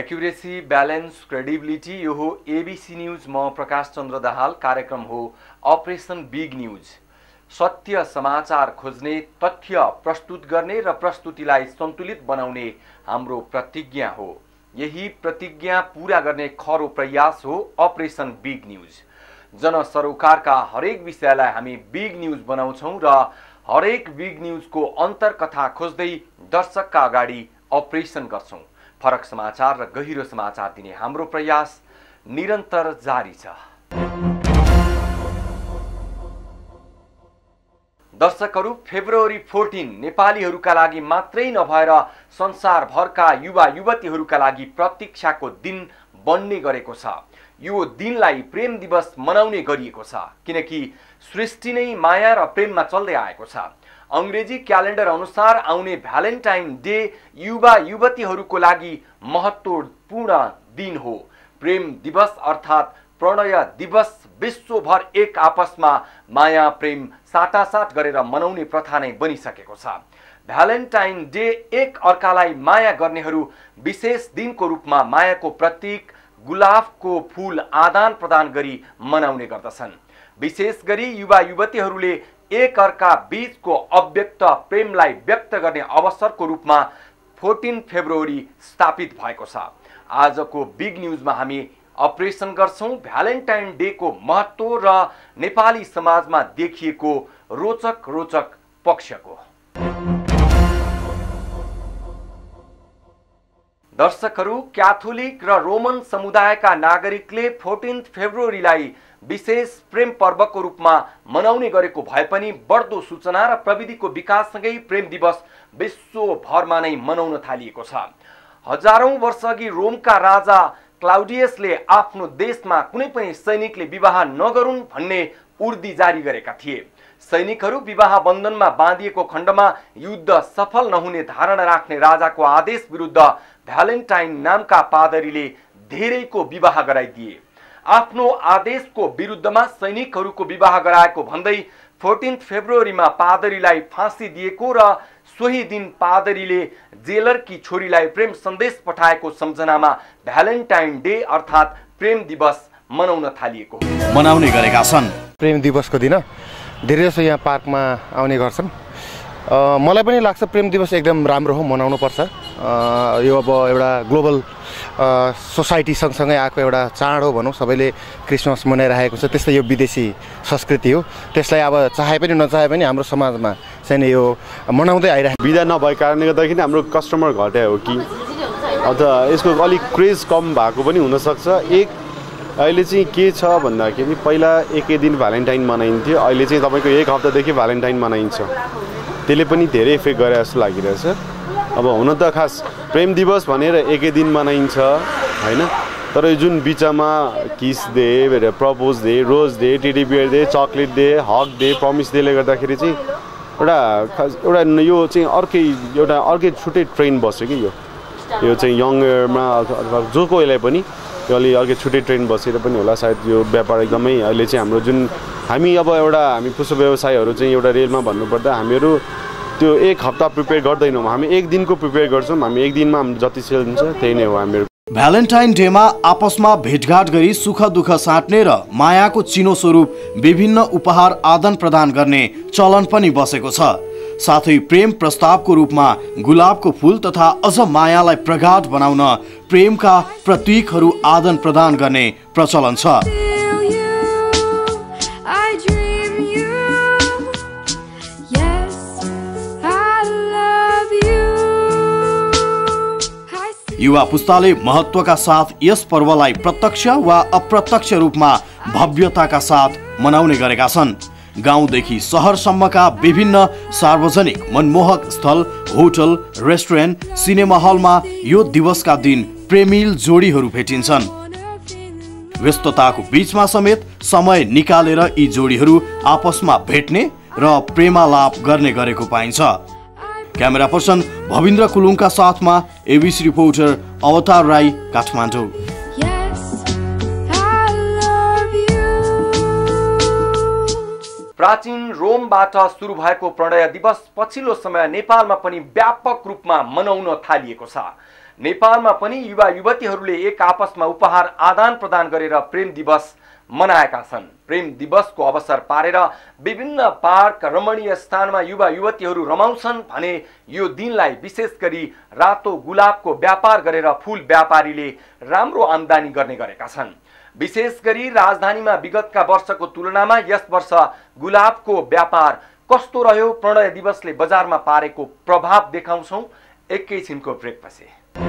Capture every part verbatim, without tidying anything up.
Accuracy, balance, credibility, यो हो ABC news. म प्रकाश चन्द्र दाहाल। कार्यक्रम हो अपरेसन बिग न्यूज। सत्य समाचार खोज्ने, तथ्य प्रस्तुत गर्ने र प्रस्तुतिलाई सन्तुलित बनाउने हाम्रो प्रतिज्ञा हो। यही प्रतिज्ञा पूरा गर्ने खरो प्रयास हो अपरेसन बिग न्यूज। जनसरोकारका हरेक विषयलाई हामी बिग न्यूज बनाउँछौँ र हरेक बिग न्यूजको अन्तरकथा खोज्दै दर्शकका अगाडि अपरेसन गर्छौँ। फरक समाचार र गहिरो समाचार दिने हाम्रो प्रयास निरन्तर जारी छ। दर्शकहरू, फेब्रुअरी चौध नेपालीहरूका लागि मात्रै नभएर संसारभरका युवा युवतीहरूका लागि प्रतीक्षाको दिन बन्ने गरेको छ। यो दिनलाई प्रेम दिवस मनाउने गरिएको छ, किनकि सृष्टि नै माया र प्रेममा चल्दै आएको छ। अंग्रेजी क्यालेन्डर अनुसार आउने भ्यालेन्टाइन डे युवा युवतीहरूको लागि महत्त्वपूर्ण दिन हो। प्रेम दिवस अर्थात् प्रणय दिवस विश्वभर एक आपसमा माया प्रेम साटासाट गरेर मनाउने प्रथा नै बनिसकेको छ। भ्यालेन्टाइन डे एक अर्कालाई माया गर्नेहरू विशेष दिनको रूपमा मायाको प्रतीक गुलाबको फूल आदान प्रदान गरी मनाउने गर्दछन्। विशेष गरी युवा युवतीहरूले एक अर्का बीचको अव्यक्त प्रेमलाई व्यक्त गर्ने अवसरको रूपमा चौध फेब्रुअरी स्थापित भएको छ। आजको बिग न्यूजमा हामी अपरेसन गर्छौं भ्यालेन्टाइन डे को महत्त्व र नेपाली समाजमा देखिएको रोचक रोचक पक्षको। दर्शकहरू, क्याथोलिक र रोमन समुदायका नागरिकले चौध फेब्रुअरीलाई विशेष प्रेम पर्वको रूपमा मनाउने गरेको भए पनि बढ्दो सूचना र प्रविधिको विकाससँगै प्रेम दिवस विश्वभरमा नै मनाउन थालिएको छ। हजारौं वर्षअघि रोमका राजा क्लाउडियसले आफ्नो देशमा कुनै पनि सैनिकले विवाह नगरून् भन्ने उर्दी जारी गरेका थिए। सैनिकहरू विवाह बन्धनमा बाँधिएको खण्डमा युद्ध सफल नहुने धारणा राख्ने राजाको आदेश विरुद्ध भ्यालेन्टाइन नामका पादरीले धेरैको विवाह गराइदिए। आफ्नो आदेशको विरुद्धमा सैनिकहरूको विवाह गराएको भन्दै चौध फेब्रुअरीमा पादरीलाई फाँसी दिएको र सोही दिन पादरीले जेलरकी छोरीलाई प्रेम सन्देश पठाएको सम्झनामा भ्यालेन्टाइन डे अर्थात् प्रेम दिवस मनाउन थालिएको मनाउने गरेका छन्। प्रेम दिवसको दिन धेरै जसो यहाँ पार्कमा आउने गर्छन्। मलाई पनि लाग्छ प्रेम दिवस एकदम राम्रो हो, मनाउनु पर्छ। यो अब एउटा ग्लोबल सोसाइटी सँगसँगै आएको एउटा चाड हो भनौँ। सबैले क्रिसमस मनाइरहेको छ, त्यस्तै यो विदेशी संस्कृति हो। त्यसलाई अब चाहे पनि नचाहे पनि हाम्रो समाजमा चाहिँ यो मनाउँदै आइरहेको। बिदा नभएको कारणले गर्दाखेरि हाम्रो कस्टमर घट्या हो कि अथवा यसको अलिक क्रेज कम भएको पनि हुनसक्छ। एक अहिले चाहिँ के छ भन्दाखेरि पहिला एकै दिन भ्यालेन्टाइन मनाइन्थ्यो, अहिले चाहिँ तपाईँको एक हप्तादेखि भ्यालेन्टाइन मनाइन्छ। त्यसले पनि धेरै इफेक्ट गरे जस्तो लागिरहेछ। अब हुन त खास प्रेम दिवस भनेर एकै दिन मनाइन्छ होइन, तर यो जुन बिचमा kiss day, propose day, rose day, teddy bear day, chocolate day, hug day, promise डेले गर्दाखेरि चाहिँ एउटा खास एउटा यो चाहिँ अर्कै एउटा अर्कै छुट्टै ट्रेन्ड बस्यो कि यो यो चाहिँ यङरमा अथवा जो कोहीलाई पनि यो अलि अर्कै छुट्टै ट्रेन्ड बसेर पनि होला सायद यो व्यापार एकदमै अहिले चाहिँ हाम्रो जुन हामी अब एउटा हामी पुष्प व्यवसायहरू चाहिँ एउटा रेलमा भन्नुपर्दा हामीहरू त्यो एक हप्ता प्रिपेयर गर्दैनौँ, हामी एक दिनको प्रिपेयर गर्छौँ। हामी एक दिनमा जति सेल हुन्छ त्यही नै हो हामीहरू। भ्यालेन्टाइन डेमा आपसमा भेटघाट गरी सुख दुःख साट्ने र मायाको चिनो स्वरूप विभिन्न उपहार आदान प्रदान गर्ने चलन पनि बसेको छ। साथै प्रेम प्रस्तावको रूपमा गुलाबको फूल तथा अझ मायालाई प्रगाढ बनाउन प्रेमका प्रतीकहरू आदान प्रदान गर्ने प्रचलन छ। युवा पुस्ताले महत्त्वका साथ यस पर्वलाई प्रत्यक्ष वा अप्रत्यक्ष रूपमा भव्यताका साथ मनाउने गरेका छन्। गाउँदेखि सहरसम्मका विभिन्न सार्वजनिक मनमोहक स्थल, होटल, रेस्टुरेन्ट, सिनेमा हलमा यो दिवसका दिन प्रेमिल जोडीहरू भेटिन्छन्। व्यस्तताको बीचमा समेत समय निकालेर यी जोडीहरू आपसमा भेट्ने र प्रेमालाप गर्ने गरेको पाइन्छ। क्यामेरा पर्सन भविन्द्र कुलुङका साथमा एबीसी रिपोर्टर अवतार राई, काठमाडौँ। प्राचीन रोमबाट सुरु भएको प्रणय दिवस पछिल्लो समय नेपालमा पनि व्यापक रूपमा मनाउन थालिएको छ। नेपालमा पनि युवा युवतीहरूले एक आपसमा उपहार आदान प्रदान गरेर प्रेम दिवस मनाएका छन्। प्रेम दिवसको अवसर पारेर विभिन्न पार्क रमणीय स्थानमा युवा युवतीहरू रमाउँछन् भने यो दिनलाई विशेष गरी रातो गुलाबको व्यापार गरेर फूल व्यापारीले राम्रो आम्दानी गर्ने गरेका छन्। विशेष गरी राजधानीमा विगतका वर्षको तुलनामा यस वर्ष गुलाबको व्यापार कस्तो रह्यो, प्रणय दिवसले बजारमा पारेको प्रभाव देखाउँछौं एकैछिनको ब्रेकपछि।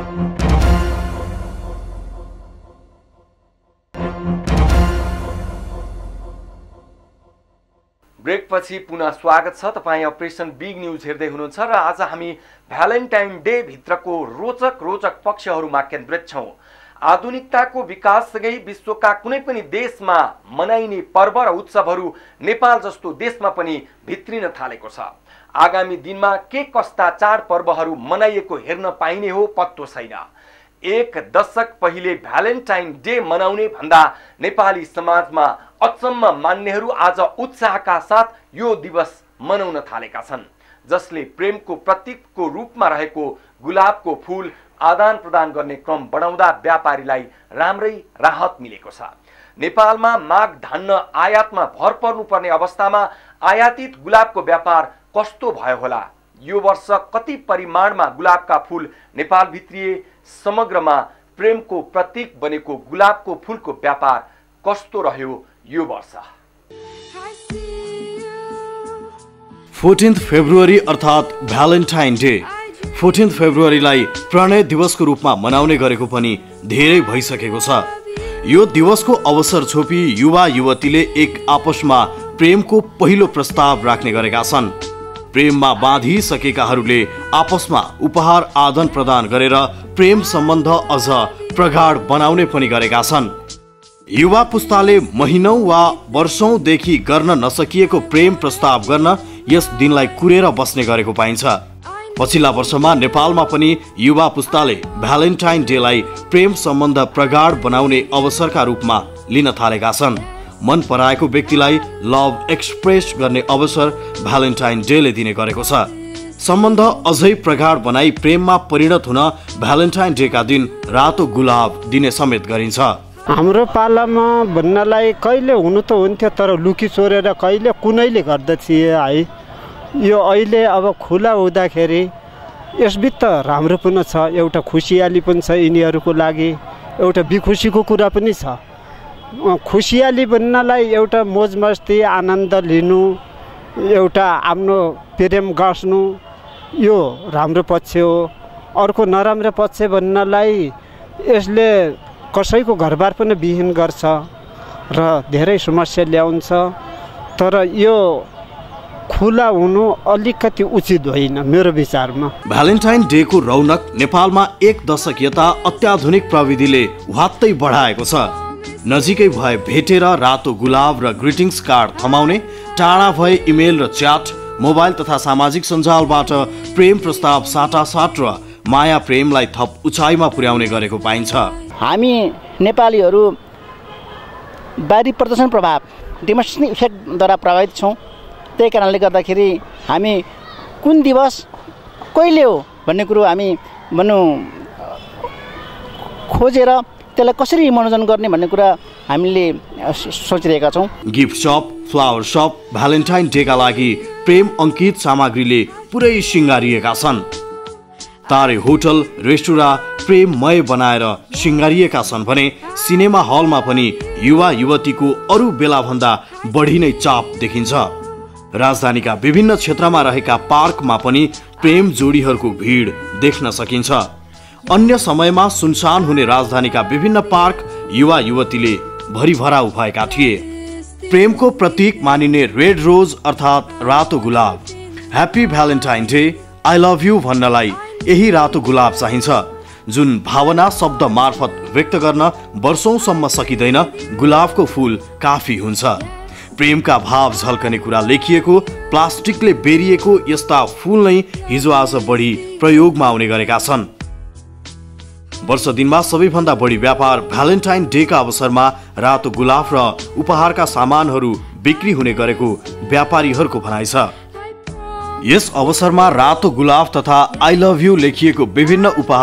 ब्रेकपछि पुनः स्वागत छ। तपाईँ अपरेसन बिग न्यूज हेर्दै हुनुहुन्छ र आज हामी भ्यालेन्टाइन डे भित्रको रोचक रोचक पक्षहरूमा केन्द्रित छौं। आधुनिकताको विकाससँगै विश्वका कुनै पनि देशमा मनाइने पर्व र उत्सवहरू नेपाल जस्तो देशमा पनि भित्रिन थालेको छ। आगामी दिनमा के कस्ता चाडपर्वहरू मनाइएको हेर्न पाइने हो पत्तो छैन। एक दशक पहिले भ्यालेन्टाइन डे मनाउने भन्दा नेपाली समाजमा अचम्म मान्नेहरू आज उत्साहका साथ यो दिवस मनाउन थालेका छन्, जसले प्रेमको प्रतीकको रूपमा रहेको गुलाबको फूल आदान प्रदान गर्ने क्रम बढाउँदा व्यापारीलाई राम्रै राहत मिलेको छ। नेपालमा माग धान्न आयातमा भर पर्नुपर्ने अवस्थामा आयातित गुलाबको व्यापार कस्तो भयो होला? यो वर्ष कति परिमाणमा गुलाबका फूल नेपाल भित्रिए? समग्रमा प्रेमको प्रतीक बनेको गुलाबको फूलको व्यापार कस्तो रह्यो यो वर्ष? फोर्टिन्थ फेब्रुअरी अर्थात् भ्यालेन्टाइन डे फोर्टिन्थ फेब्रुअरीलाई प्रणय दिवसको रूपमा मनाउने गरेको पनि धेरै भइसकेको छ। यो दिवसको अवसर छोपी युवा युवतीले एक आपसमा प्रेमको पहिलो प्रस्ताव राख्ने गरेका छन्। प्रेममा बाँधिसकेकाहरूले आपसमा उपहार आदान प्रदान गरेर प्रेम सम्बन्ध अझ प्रगाढ बनाउने पनि गरेका छन्। युवा पुस्ताले महिनौं वा वर्षौंदेखि गर्न नसकिएको प्रेम प्रस्ताव गर्न यस दिनलाई कुरेर बस्ने गरेको पाइन्छ। पछिल्ला वर्षमा नेपालमा पनि युवा पुस्ताले भ्यालेन्टाइन डेलाई प्रेम सम्बन्ध प्रगाढ बनाउने अवसरका रूपमा लिन थालेका छन्। मन पराएको व्यक्तिलाई लभ एक्सप्रेस गर्ने अवसर भ्यालेन्टाइन डेले दिने गरेको छ। सम्बन्ध अझै प्रगाढ बनाई प्रेममा परिणत हुन भ्यालेन्टाइन डेका दिन रातो गुलाब दिने समेत गरिन्छ। हाम्रो पालामा भन्नलाई कहिले हुनु त हुन्थ्यो, तर लुकी चोरेर कहिले कुनैले गर्दथिए है। यो अहिले अब खुला हुँदाखेरि यसबिच त राम्रो पनि छ, एउटा खुसियाली पनि छ यिनीहरूको लागि, एउटा बिखुसीको कुरा पनि छ। खुसियाली भन्नलाई एउटा मोज मस्ती आनन्द लिनु, एउटा आफ्नो प्रेम गाँस्नु, यो राम्रो पक्ष हो। अर्को नराम्रो पक्ष भन्नलाई यसले कसैको घरबार पनि विहीन गर्छ र धेरै समस्या ल्याउँछ। तर यो खुला हुनु अलिकति उचित होइन मेरो विचारमा। भ्यालेन्टाइन डे को रौनक नेपालमा एक दशक यता अत्याधुनिक प्रविधिले वात्तै बढाएको छ। नजिकै भए भेटेर रातो गुलाब र ग्रिटिङ्स कार्ड थमाउने, टाढा भए इमेल र च्याट, मोबाइल तथा सामाजिक सञ्जालबाट प्रेम प्रस्ताव साटासाट र माया प्रेमलाई थप उचाइमा पुर्याउने गरेको पाइन्छ। हामी नेपालीहरू बाहिरी प्रदर्शन प्रभाव डिमोस्ट्रेसन इफेक्टद्वारा प्रभावित छौँ। त्यही कारणले गर्दाखेरि हामी कुन दिवस कहिले हो भन्ने कुरो हामी भनौँ खोजेर त्यसलाई कसरी मनोरञ्जन गर्ने भन्ने कुरा हामीले सोचिरहेका छौँ। गिफ्ट शप, फ्लावर शप भ्यालेन्टाइन डेका लागि प्रेम अङ्कित सामग्रीले पुरै सिँगारिएका छन्। तारे होटल रेस्टुरेन्ट प्रेममय बनाएर सिँगारिएका छन् भने सिनेमा हलमा पनि युवा युवतीको अरू बेलाभन्दा बढी नै चाप देखिन्छ। राजधानीका विभिन्न क्षेत्रमा रहेका पार्कमा पनि प्रेम जोडीहरूको भिड देख्न सकिन्छ। अन्य समयमा सुनसान हुने राजधानीका विभिन्न पार्क युवा युवतीले भरिभराउ भएका थिए। प्रेमको प्रतीक मानिने रेड रोज अर्थात् रातो गुलाब, happy Valentine day, I love you भन्नलाई यही रातो गुलाब चाहिन्छ, जुन भावना शब्द मार्फत व्यक्त गर्न वर्षौंसम्म सकिँदैन। गुलाबको फूल काफी हुन्छ। प्रेमका भाव झल्कने कुरा लेखिएको प्लास्टिकले बेरिएको यस्ता फूल नै हिजो आज बढी प्रयोगमा आउने गरेका छन्। वर्ष दिनमा सबैभन्दा बढी व्यापार भ्यालेन्टाइन डेका अवसरमा रातो गुलाब र उपहारका सामानहरू बिक्री हुने गरेको व्यापारीहरूको भनाइ छ। यस अवसरमा रातो गुलाब तथा आई लभ यु लेखिएको विभिन्न उपहार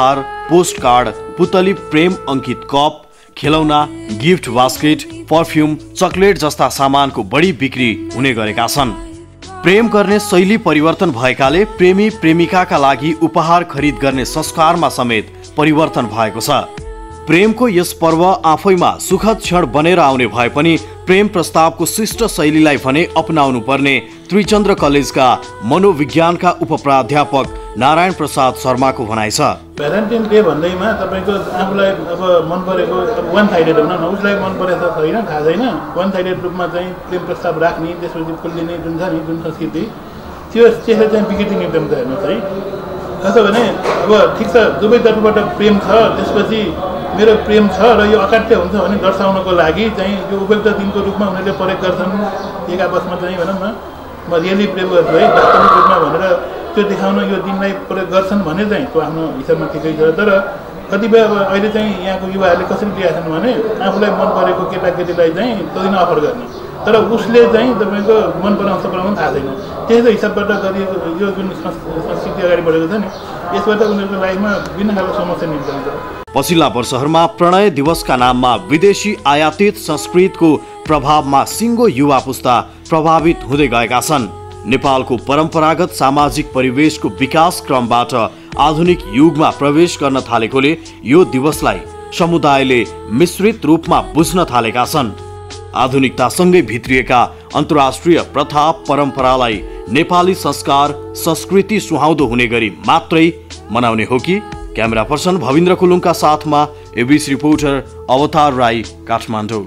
पोस्ट कार्ड, पुतली प्रेम अंकित कप, खेलौना, गिफ्ट बास्केट, परफ्युम, चकलेट जस्ता सामानको बढी बिक्री हुने गरेका छन्। प्रेम गर्ने शैली परिवर्तन भएकाले प्रेमी प्रेमिकाका लागि उपहार खरिद गर्ने संस्कारमा समेत परिवर्तन भएको छ। प्रेमको यस पर्व आफैमा सुखद क्षण बनेर आउने भए पनि प्रेम प्रस्तावको शिष्ट शैलीलाई भने अपनाउनु पर्ने त्रिचन्द्र कलेजका मनोविज्ञानका उपप्राध्यापक नारायण प्रसाद शर्माको भनाइ छ। भ्यालेन्टाइन डे भन्दैमा तपाईँको आफूलाई अब मन परेको वान साइडेड हुन उसलाई मन परेको छैन थाहा छैन, वान साइडेड रूपमा चाहिँ प्रेम प्रस्ताव राख्ने त्यसपछि फुल्लिने जुन छ नि जुन संस्कृति त्यो त्यसले चाहिँ विकृति निर्देश हेर्नुहोस् है। कसो भने अब ठिक छ दुवैतर्फबाट प्रेम छ, त्यसपछि मेरो प्रेम छ र यो अकाट्य हुन्छ भने दर्शाउनको लागि चाहिँ यो उपयुक्त दिनको रूपमा उनीहरूले प्रयोग गर्छन्। एक आपसमा चाहिँ भनौँ न म रियली प्रेम गर्छु है वास्तविक रूपमा भनेर त्यो देखाउन यो दिनलाई प्रयोग गर्छन् भने चाहिँ त्यो आफ्नो हिसाबमा ठिकै छ। तर कतिपय अब अहिले चाहिँ यहाँको युवाहरूले कसरी लिएका छन् भने आफूलाई मन परेको केटाकेटीलाई चाहिँ त्यो दिन अफर गर्ने, तर उसले चाहिँ तपाईँको मन पराउँछ पराउनु थाहा छैन। त्यस्तो हिसाबबाट गरिएको यो जुन संस्कृति अगाडि बढेको छ नि यसबाट उनीहरूको लाइफमा विभिन्न खालको समस्या निम्त्याउँछ। पछिल्ला वर्षहरूमा प्रणय दिवसका नाममा विदेशी आयातित संस्कृतिको प्रभावमा सिङ्गो युवा पुस्ता प्रभावित हुँदै गएका छन्। नेपालको परम्परागत सामाजिक परिवेशको विकास क्रमबाट आधुनिक युगमा प्रवेश गर्न थालेकोले यो दिवसलाई समुदायले मिश्रित रूपमा बुझ्न थालेका छन्। आधुनिकतासँगै भित्रिएका अन्तर्राष्ट्रिय प्रथा परम्परालाई नेपाली संस्कार संस्कृति सुहाउँदो हुने गरी मात्रै मनाउने हो कि? क्यामेरा पर्सन भविन्द्र कुलुङका साथमा एबिसी रिपोर्टर अवतार राई, काठमाडौँ।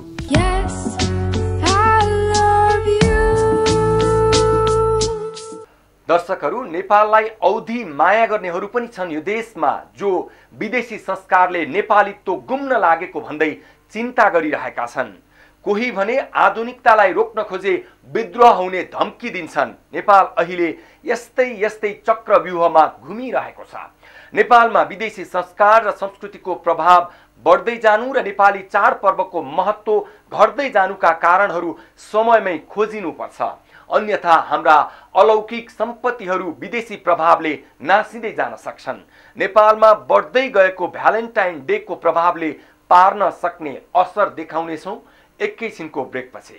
दर्शकहरू, नेपाललाई औधी माया गर्नेहरू पनि छन् यो देशमा जो विदेशी संस्कारले नेपालीत्व गुम्न लागेको भन्दै चिन्ता गरिरहेका छन्। कोही भने आधुनिकतालाई रोक्न खोजे विद्रोह हुने धम्की दिन्छन्। नेपाल अहिले यस्तै यस्तै चक्रव्यूहमा घुमिरहेको छ। नेपालमा विदेशी संस्कार र संस्कृतिको प्रभाव बढ्दै जानु र नेपाली चाडपर्वको महत्त्व घट्दै जानुका कारणहरू समयमै खोजिनुपर्छ, अन्यथा हाम्रा अलौकिक सम्पत्तिहरू विदेशी प्रभावले नासिँदै जान सक्छन्। नेपालमा बढ्दै गएको भ्यालेन्टाइन डे को प्रभावले पार्न सक्ने असर देखाउनेछौँ एकैछिनको ब्रेकपछि।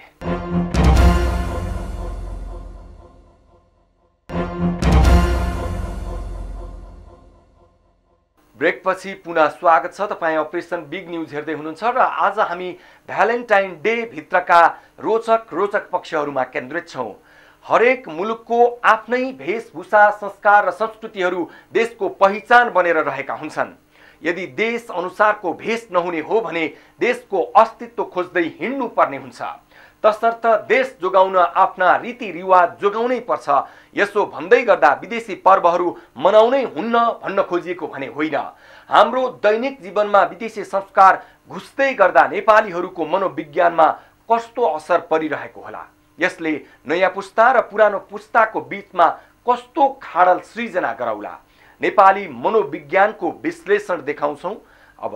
ब्रेकपछि पुनः स्वागत छ। तपाईँ अपरेसन बिग न्युज हेर्दै हुनुहुन्छ र आज हामी भ्यालेन्टाइन डे भित्रका रोचक रोचक पक्षहरूमा केन्द्रित छौँ। हरेक मुलुकको आफ्नै वेशभूषा संस्कार र संस्कृतिहरू देशको पहिचान बनेर रहेका हुन्छन्। यदि देश अनुसारको भेष नहुने हो भने देशको अस्तित्व खोज्दै हिँड्नु पर्ने हुन्छ। तसर्थ देश जोगाउन आफ्ना रीतिरिवाज जोगाउनै पर्छ। यसो भन्दै गर्दा विदेशी पर्वहरू मनाउनै हुन्न भन्न खोजिएको भने होइन। हाम्रो दैनिक जीवनमा विदेशी संस्कार घुस्दै गर्दा नेपालीहरूको मनोविज्ञानमा कस्तो असर परिरहेको होला, यसले नयाँ पुस्ता र पुरानो पुस्ताको बीचमा कस्तो खाडल सृजना गराउला, नेपाली मनोविज्ञानको विश्लेषण देखाउँछौँ अब।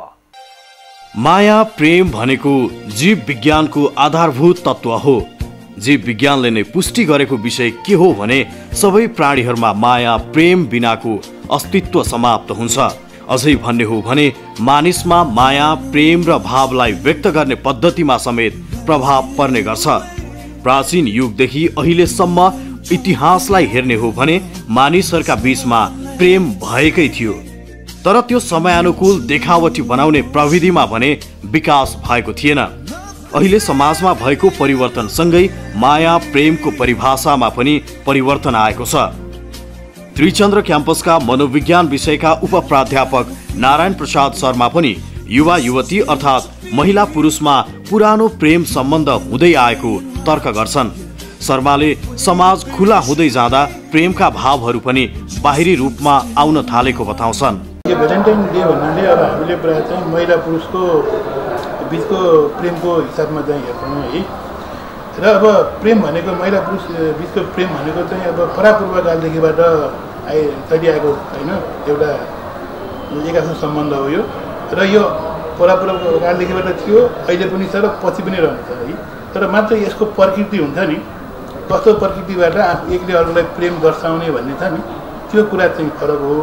माया प्रेम भनेको जीव विज्ञानको आधारभूत तत्व हो। जीव विज्ञानले नै पुष्टि गरेको विषय के हो भने सबै प्राणीहरूमा माया प्रेम बिनाको अस्तित्व समाप्त हुन्छ। अझै भन्ने हो भने मानिसमा माया प्रेम र भावलाई व्यक्त गर्ने पद्धतिमा समेत प्रभाव पर्ने गर्छ। प्राचीन युगदेखि अहिलेसम्म इतिहासलाई हेर्ने हो भने मानिसहरूका बीचमा प्रेम भएकै थियो, तर त्यो समयानुकूल देखावटी बनाउने प्रविधिमा भने विकास भएको थिएन। अहिले समाजमा भएको परिवर्तनसँगै माया प्रेमको परिभाषामा पनि परिवर्तन आएको छ। त्रिचन्द्र क्याम्पसका मनोविज्ञान विषयका उपप्राध्यापक नारायण प्रसाद शर्मा पनि युवा युवती अर्थात् महिला पुरुषमा पुरानो प्रेम सम्बन्ध हुँदै आएको तर्क गर्छन्। शर्माले समाज खुला हुँदै जाँदा प्रेमका भावहरू पनि बाहिरी रूपमा आउन थालेको बताउँछन्। यो भ्यालेन्टाइन डे भन्नाले अब हामीले प्रायः चाहिँ महिला पुरुषको बिचको प्रेमको हिसाबमा चाहिँ हेर्छौँ है। र अब प्रेम भनेको महिला पुरुष बिचको प्रेम भनेको चाहिँ अब परापूर्व कालदेखिबाट आइ चलिआएको होइन एउटा एकासँग सम्बन्ध हो यो। र यो परापूर्व कालदेखिबाट थियो, अहिले पनि छ र पछि पनि रहन्छ है। तर मात्र यसको प्रकृति हुन्छ नि, कस्तो प्रकृतिबाट एकले अर्कोलाई प्रेम दर्शाउने भन्ने छ नि, त्यो कुरा चाहिँ फरक हो।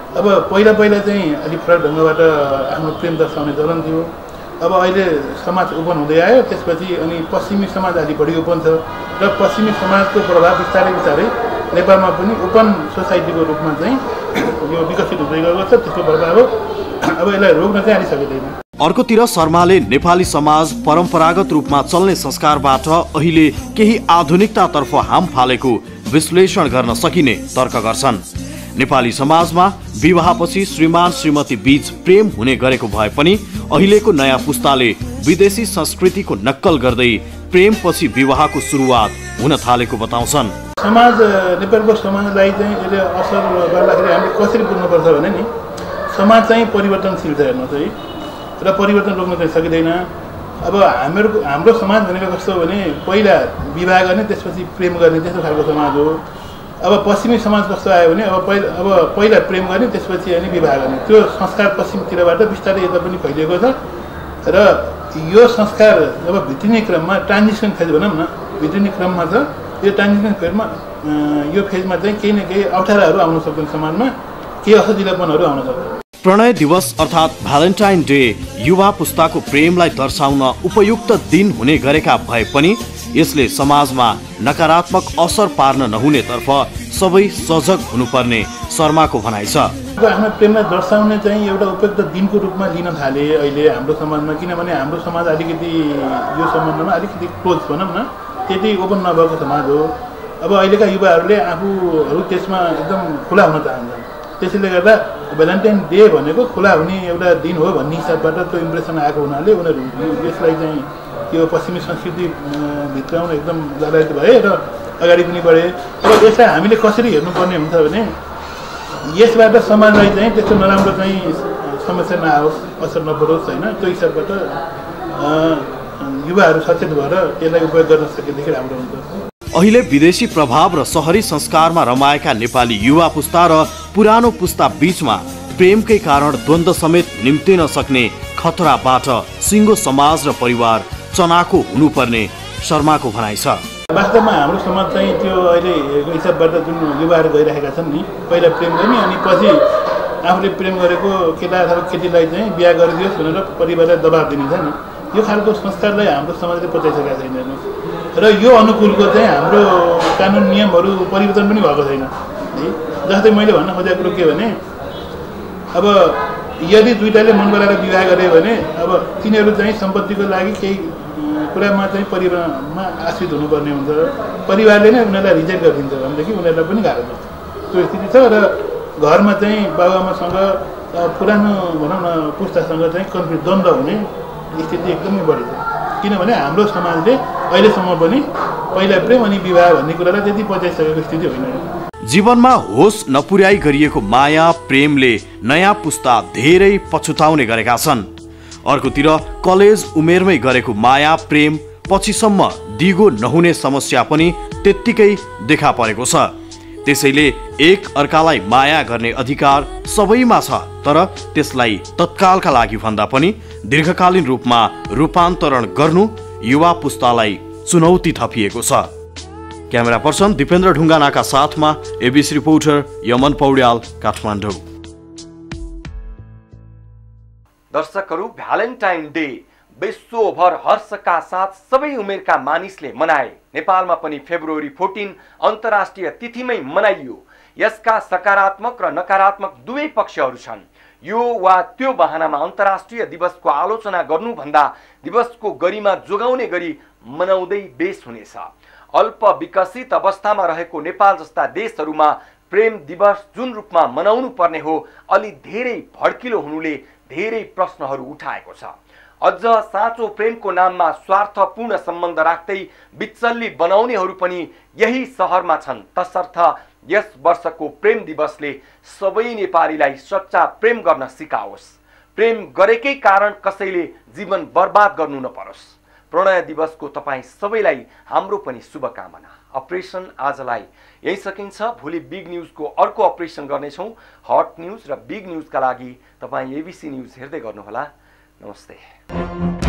अब पहिला पहिला चाहिँ अलिक फरक ढङ्गबाट आफ्नो प्रेम दर्शाउने चलन थियो। अब अहिले समाज ओपन हुँदै आयो, त्यसपछि अनि पश्चिमी समाज अलि बढी ओपन छ र पश्चिमी समाजको प्रभाव बिस्तारै बिस्तारै नेपालमा पनि ओपन सोसाइटीको रूपमा चाहिँ यो विकसित हुँदै गएको छ। त्यसको प्रभाव हो, अब यसलाई रोक्न चाहिँ अलि सकिँदैन। अर्कोतिर शर्माले नेपाली समाज परम्परागत रूपमा चल्ने संस्कारबाट अहिले केही आधुनिकतातर्फ हाम फालेको विश्लेषण गर्न सकिने तर्क गर्छन्। नेपाली समाजमा विवाहपछि श्रीमान श्रीमती बीच प्रेम हुने गरेको भए पनि अहिलेको नयाँ पुस्ताले विदेशी संस्कृतिको नक्कल गर्दै प्रेमपछि विवाहको सुरुवात हुन थालेको बताउँछन्। समाज नेपालको समाजलाई चाहिँ यसले असर गर्दाखेरि हामीले कसरी बुझ्नुपर्छ भने नि समाज चाहिँ परिवर्तनशील छ हेर्नुहोस् है, र परिवर्तन रोक्न चाहिँ सकिँदैन। अब हाम्रो हाम्रो समाज भनेको कस्तो हो भने पहिला विवाह गर्ने त्यसपछि प्रेम गर्ने त्यस्तो खालको समाज हो। अब पश्चिमी समाज कस्तो आयो भने अब पहिला अब पहिला प्रेम गर्ने त्यसपछि अनि विवाह गर्ने, त्यो संस्कार पश्चिमतिरबाट बिस्तारै यता पनि फैलिएको छ। र यो संस्कार जब भित्रिने क्रममा ट्रान्जिसन फेज भनौँ न, भित्रिने क्रममा छ। यो ट्रान्जिसन फेजमा यो फेजमा चाहिँ केही न केही अप्ठ्याराहरू आउन सक्छन्, समाजमा केही असजिलोपनहरू आउन सक्छन्। प्रणय दिवस अर्थात् भ्यालेन्टाइन डे युवा पुस्ताको प्रेमलाई दर्शाउन उपयुक्त दिन हुने गरेका भए पनि यसले समाजमा नकारात्मक असर पार्न नहुनेतर्फ सबै सजग हुनुपर्ने शर्माको भनाइ छ। आफ्नो प्रेमलाई दर्शाउने चाहिँ एउटा उपयुक्त दिनको रूपमा लिन थाले अहिले हाम्रो समाजमा, किनभने हाम्रो समाज अलिकति यो सम्बन्धमा अलिकति क्लोज भनौँ न, त्यति ओपन नभएको समाज हो। अब अहिलेका युवाहरूले आफूहरू त्यसमा एकदम खुला हुन चाहन्छन्, त्यसैले गर्दा भ्यालेन्टाइन डे भनेको खुला हुने एउटा दिन हो भन्ने हिसाबबाट त्यो इम्प्रेसन आएको हुनाले उनीहरू यसलाई चाहिँ यो पश्चिमी संस्कृति भित्राउन एकदम जागृत भए र अगाडि पनि बढे। र यसलाई हामीले कसरी हेर्नुपर्ने हुन्छ भने यसबाट समाजलाई चाहिँ त्यस्तो नराम्रो चाहिँ समस्या नआओस्, असर नपरोस् होइन, त्यो हिसाबबाट युवाहरू सचेत भएर यसलाई उपयोग गर्न सकेदेखि राम्रो हुन्छ। अहिले विदेशी प्रभाव र शहरी संस्कारमा रमाएका नेपाली युवा पुस्ता र पुरानो पुस्ता बीचमा प्रेमकै कारण द्वन्द्व समेत निम्तिन सक्ने खतराबाट सिङ्गो समाज र परिवार चनाको हुनुपर्ने शर्माको भनाइ छ। वास्तवमा हाम्रो समाज चाहिँ त्यो अहिलेको हिसाबबाट जुन युवाहरू गइरहेका छन् नि, पहिला प्रेम गर्ने अनि पछि आफूले प्रेम गरेको केटा अथवा केटीलाई चाहिँ बिहा गरिदियोस् भनेर परिवारलाई दबाब दिने छ नि, यो खालको संस्कारलाई हाम्रो समाजले पचाइसकेका छैन। र यो अनुकूलको चाहिँ हाम्रो कानुन नियमहरू परिवर्तन पनि भएको छैन है। जस्तै मैले भन्न खोजेको कुरो के भने अब यदि दुईटाले मन बनाएर विवाह गरे भने अब तिनीहरू चाहिँ सम्पत्तिको लागि केही कुरामा चाहिँ परिवारमा आश्रित हुनुपर्ने हुन्छ, परिवारले नै उनीहरूलाई रिजेक्ट गरिदिन्छ भनेदेखि उनीहरूलाई पनि गाह्रो छ, त्यो स्थिति छ। र घरमा चाहिँ बाबुआमासँग पुरानो भनौँ न पुस्तासँग चाहिँ कन्फ्लिक्ट द्वन्द्व हुने स्थिति एकदमै बढी छ, किनभने हाम्रो समाजले अहिलेसम्म पनि पहिला प्रेम अनि विवाह भन्ने कुरालाई त्यति पचाइसकेको स्थिति होइन। जीवनमा होस नपुर्याई गरिएको माया प्रेमले नयाँ पुस्ता धेरै पछुताउने गरेका छन्। अर्कोतिर कलेज उमेरमै गरेको माया प्रेम पछिसम्म दिगो नहुने समस्या पनि त्यत्तिकै देखा परेको छ। त्यसैले एक अर्कालाई माया गर्ने अधिकार सबैमा छ, तर त्यसलाई तत्कालका लागि भन्दा पनि दीर्घकालीन रूपमा रूपान्तरण गर्नु युवा पुस्तालाई चुनौती थपिएको छ। क्यामेरा पर्सन दिपेन्द्र ढुङ्गानाका साथमा एबिसी रिपोर्टर यमन पौड्याल, काठमाडौँ। दर्शकहरू, भ्यालेन्टाइन डे विश्वभर हर्षका साथ सबै उमेरका मानिसले मनाए। नेपालमा पनि फेब्रुअरी चौध अन्तर्राष्ट्रिय तिथिमै मनाइयो। यसका सकारात्मक र नकारात्मक दुवै पक्षहरू छन्। यो वा त्यो बहानामा अन्तर्राष्ट्रिय दिवसको आलोचना गर्नुभन्दा दिवसको गरिमा जोगाउने गरी मनाउँदै बेस हुनेछ। अल्प विकसित अवस्थामा रहेको नेपाल जस्ता देशहरूमा प्रेम दिवस जुन रूपमा मनाउनु पर्ने हो अलि धेरै भड्किलो हुनुले धेरै प्रश्नहरू उठाएको छ। अझ साँचो प्रेमको नाममा स्वार्थपूर्ण सम्बन्ध राख्दै विचल्ली बनाउनेहरू पनि यही सहरमा छन्। तसर्थ यस वर्षको प्रेम दिवसले सबै नेपालीलाई सच्चा प्रेम गर्न सिकाओस्। प्रेम गरेकै कारण कसैले जीवन बर्बाद गर्नु नपरोस्। प्रणय दिवसको तपाईँ सबैलाई हाम्रो पनि शुभकामना। अपरेसन आजलाई यही सकिन्छ। भोलि बिग न्युजको अर्को अपरेसन गर्नेछौँ। हट न्युज र बिग न्युजका लागि तपाईँ एबिसी न्युज हेर्दै गर्नुहोला। नमस्ते।